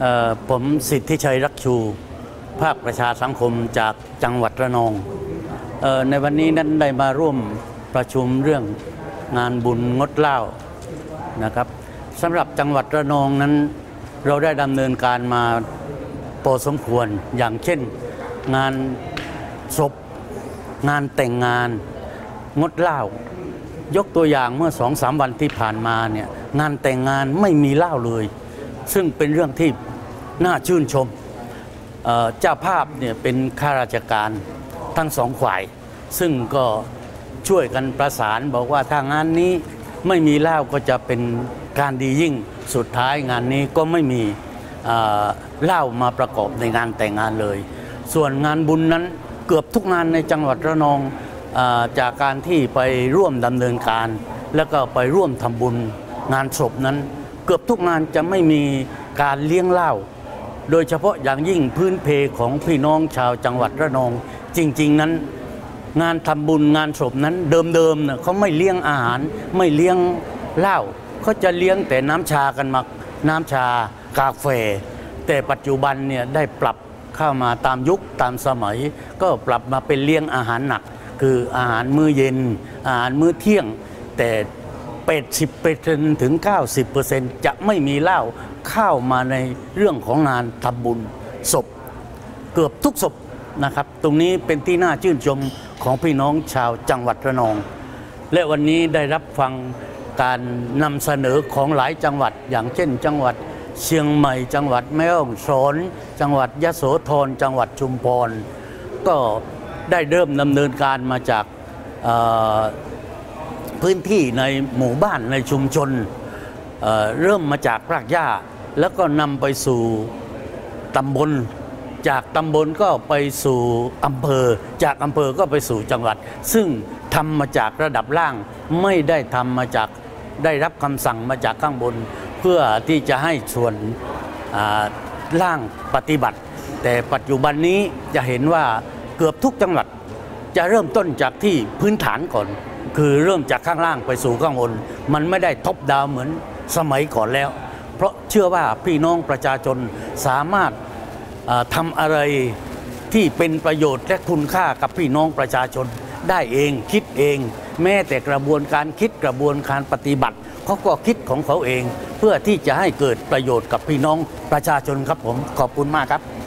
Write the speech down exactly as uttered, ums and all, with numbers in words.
ผมสิทธิชัยรักชูภาคประชาสังคมจากจังหวัดระนองในวันนี้นั้นได้มาร่วมประชุมเรื่องงานบุญงดเหล้านะครับสำหรับจังหวัดระนองนั้นเราได้ดำเนินการมาพอสมควรอย่างเช่นงานศพงานแต่งงานงดเหล้ายกตัวอย่างเมื่อสองสามวันที่ผ่านมาเนี่ยงานแต่งงานไม่มีเหล้าเลยซึ่งเป็นเรื่องที่น่าชื่นชมเจ้าภาพเนี่ยเป็นข้าราชการทั้งสองฝ่ายซึ่งก็ช่วยกันประสานบอกว่าถ้างานนี้ไม่มีเหล้าก็จะเป็นการดียิ่งสุดท้ายงานนี้ก็ไม่มีเหล้ามาประกอบในงานแต่งงานเลยส่วนงานบุญนั้นเกือบทุกงานในจังหวัดระนองจากการที่ไปร่วมดำเนินการแล้วก็ไปร่วมทำบุญงานศพนั้นเกือบทุกงานจะไม่มีการเลี้ยงเหล้าโดยเฉพาะอย่างยิ่งพื้นเพของพี่น้องชาวจังหวัดระนองจริงๆนั้นงานทำบุญงานศพนั้นเดิมๆเนี่ยเขาไม่เลี้ยงอาหารไม่เลี้ยงเหล้าเขาจะเลี้ยงแต่น้ำชากันมาน้ำชากาแฟแต่ปัจจุบันเนี่ยได้ปรับเข้ามาตามยุคตามสมัยก็ปรับมาเป็นเลี้ยงอาหารหนักคืออาหารมื้อเย็นอาหารมื้อเที่ยงแต่แปดสิบเปอร์เซ็นต์ถึง เก้าสิบเปอร์เซ็นต์ จะไม่มีเหล้าเข้ามาในเรื่องของงานทำบุญศพเกือบทุกศพนะครับตรงนี้เป็นที่น่าชื่นชมของพี่น้องชาวจังหวัดระนองและวันนี้ได้รับฟังการนำเสนอของหลายจังหวัดอย่างเช่นจังหวัดเชียงใหม่จังหวัดแม่ฮ่องสอนจังหวัดยโสธรจังหวัดชุมพรก็ได้เริ่มดำเนินการมาจากพื้นที่ในหมู่บ้านในชุมชน เอ่อ เริ่มมาจากรากหญ้าแล้วก็นำไปสู่ตำบลจากตำบลก็ไปสู่อำเภอจากอำเภอก็ไปสู่จังหวัดซึ่งทำมาจากระดับล่างไม่ได้ทำมาจากได้รับคำสั่งมาจากข้างบนเพื่อที่จะให้ส่วนล่างปฏิบัติแต่ปัจจุบันนี้จะเห็นว่าเกือบทุกจังหวัดจะเริ่มต้นจากที่พื้นฐานก่อนคือเริ่มจากข้างล่างไปสู่ข้างบนมันไม่ได้ท็อปดาวเหมือนสมัยก่อนแล้วเพราะเชื่อว่าพี่น้องประชาชนสามารถทำอะไรที่เป็นประโยชน์และคุณค่ากับพี่น้องประชาชนได้เองคิดเองแม้แต่กระบวนการคิดกระบวนการปฏิบัติเขาก็คิดของเขาเองเพื่อที่จะให้เกิดประโยชน์กับพี่น้องประชาชนครับผมขอบคุณมากครับ